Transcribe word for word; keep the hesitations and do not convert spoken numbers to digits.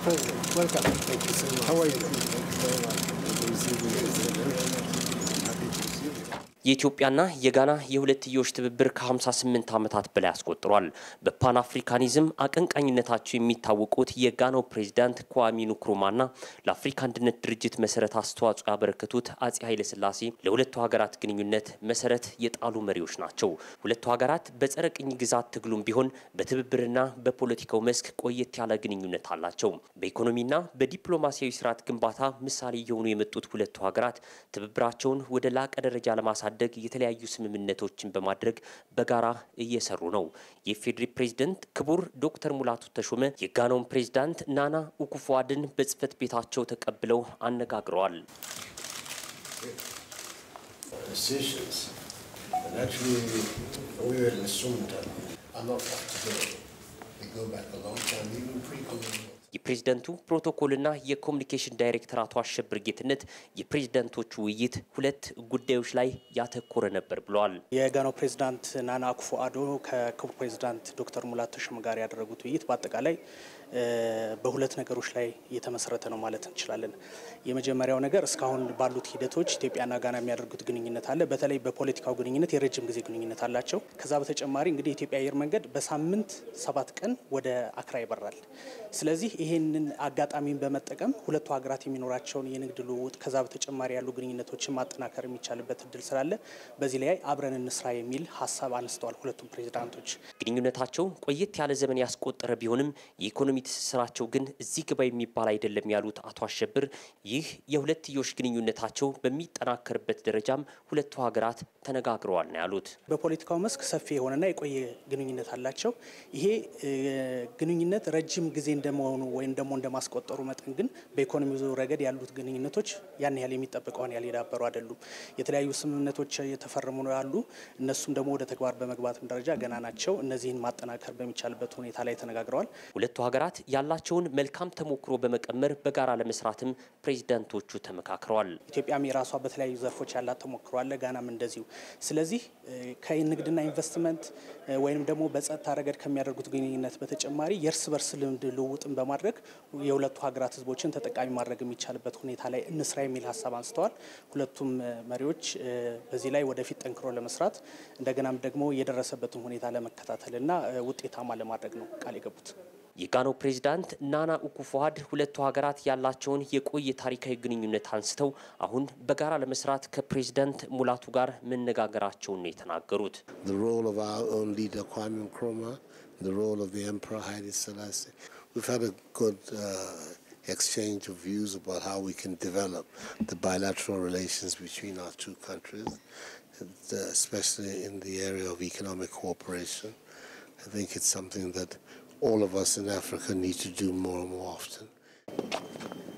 President. Welcome. Thank you so much. How are you? Thank you very much. የኢትዮጵያና የጋና የሁለትዮሽ ትብብር ከ58 ዓመታት በላይ አስቆጥሯል። በፓን አፍሪካኒዝም አቀንቃኝነታቸው የሚታወቁት የጋናው ፕሬዝዳንት ኳሚ ንክሩማና ለአፍሪካ አንድነት ድርጅት መሰረት አስተዋጽኦ ያበረከቱት አጼ ኃይለ ሥላሴ ለሁለቱ ሀገራት ግንኙነት መሰረት የጣሉ መሪዎች ናቸው። ሁለቱ ሀገራት በጸረ ቅኝ ግዛት ትግሉም ቢሆን በትብብርና በፖለቲካው መስክ ቆየት ያለ ግንኙነት አላቸው። በኢኮኖሚና በዲፕሎማሲያዊ ስርዓት ግንባታ ምሳሌ የሆኑ የመጡት ሁለቱ ሀገራት ትብብራቸውን ወደ ላቀ ደረጃ ለማሳደግ የተለያዩ ስምምነቶችን በማድረግ በጋራ እየሰሩ ነው። የፌዴሪ ፕሬዝዳንት ክቡር ዶክተር ሙላቱ ተሾመ የጋናውን ፕሬዝዳንት ናና አኩፎ-አዶን በጽፈት ቤታቸው ተቀብለው አነጋግረዋል። የፕሬዝዳንቱ ፕሮቶኮልና የኮሙኒኬሽን ዳይሬክተር አቶ አሸብር ጌትነት የፕሬዝዳንቶቹ ውይይት ሁለት ጉዳዮች ላይ ያተኮረ ነበር ብለዋል። የጋናው ፕሬዝዳንት ናና አኩፎ-አዶ ከክቡር ፕሬዝዳንት ዶክተር ሙላቱ ተሾመ ጋር ያደረጉት ውይይት በአጠቃላይ በሁለት ነገሮች ላይ የተመሰረተ ነው ማለት እንችላለን። የመጀመሪያው ነገር እስካሁን ባሉት ሂደቶች ኢትዮጵያና ጋና የሚያደርጉት ግንኙነት አለ። በተለይ በፖለቲካው ግንኙነት የረጅም ጊዜ ግንኙነት አላቸው። ከዛ በተጨማሪ እንግዲህ የኢትዮጵያ አየር መንገድ በሳምንት ሰባት ቀን ወደ አክራ ይበራል። ስለዚህ ይሄንን አጋጣሚን በመጠቀም ሁለቱ ሀገራት የሚኖራቸውን የንግድ ልውውጥ ከዛ በተጨማሪ ያሉ ግንኙነቶችን ማጠናከር የሚቻልበት እድል ስላለ በዚህ ላይ አብረን እንስራ የሚል ሀሳብ አነስተዋል ሁለቱም ፕሬዝዳንቶች። ግንኙነታቸው ቆየት ያለ ዘመን ያስቆጠረ ቢሆንም የኢኮኖሚ ትስስራቸው ግን እዚህ ግባ የሚባል አይደለም ያሉት አቶ አሸብር ይህ የሁለትዮሽ ግንኙነታቸው በሚጠናከርበት ደረጃም ሁለቱ ሀገራት ተነጋግረዋል ነው ያሉት። በፖለቲካው መስክ ሰፊ የሆነና የቆየ ግንኙነት አላቸው። ይሄ ግንኙነት ረጅም ጊዜ እንደመሆኑ ወይም ደግሞ እንደማስቆጠሩ መጠን ግን በኢኮኖሚው ረገድ ያሉት ግንኙነቶች ያን ያህል የሚጠበቀውን ያህል የዳበሩ አይደሉም። የተለያዩ ስምምነቶች የተፈረሙ ነው ያሉ እነሱም ደግሞ ወደ ተግባር በመግባትም ደረጃ ገና ናቸው። እነዚህን ማጠናከር በሚቻልበት ሁኔታ ላይ ተነጋግረዋል። ሁለቱ ሀገራት ያላቸውን መልካም ተሞክሮ በመቀመር በጋራ ለመስራትም ፕሬዝዳንቶቹ ተመካክረዋል። ኢትዮጵያም የራሷ በተለያዩ ዘርፎች ያላት ተሞክሮ አለ፣ ጋናም እንደዚሁ። ስለዚህ ከንግድና ኢንቨስትመንት ወይንም ደግሞ በጸጥታ ረገድ ከሚያደርጉት ግንኙነት በተጨማሪ የእርስ በርስ ልምድ ልውውጥን በማድረግ የሁለቱ ሀገራት ህዝቦችን ተጠቃሚ ማድረግ የሚቻልበት ሁኔታ ላይ እንስራ የሚል ሀሳብ አንስተዋል። ሁለቱም መሪዎች በዚህ ላይ ወደፊት ጠንክሮ ለመስራት እንደገናም ደግሞ የደረሰበትን ሁኔታ ለመከታተልና ውጤታማ ለማድረግ ነው ቃል የገቡት። የጋናው ፕሬዝዳንት ናና አኩፎ-አዶ ሁለቱ ሀገራት ያላቸውን የቆየ ታሪካዊ ግንኙነት አንስተው አሁን በጋራ ለመስራት ከፕሬዝዳንት ሙላቱ ጋር መነጋገራቸውን ነው የተናገሩት። The role of our own leader Kwame Nkrumah, the role of the Emperor Haile Selassie. We've had a good uh, exchange of views about how we can develop the bilateral relations between our two countries, especially in the area of economic cooperation. I think it's something that all of us in Africa need to do more and more often.